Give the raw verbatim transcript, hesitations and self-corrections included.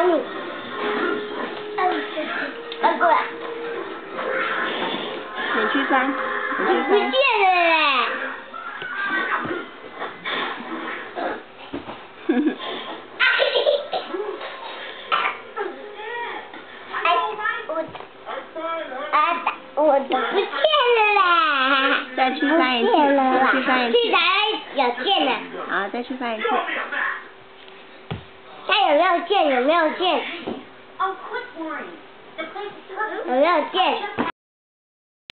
你。呃，过来。 你去翻，你去不翻。 见了嘞。 哼哼。 我的不见了啦！ 再去翻一次，再去翻一次。 去哪有见了？ 好，再去翻一次。 看有没有见？有没有见？有没有见？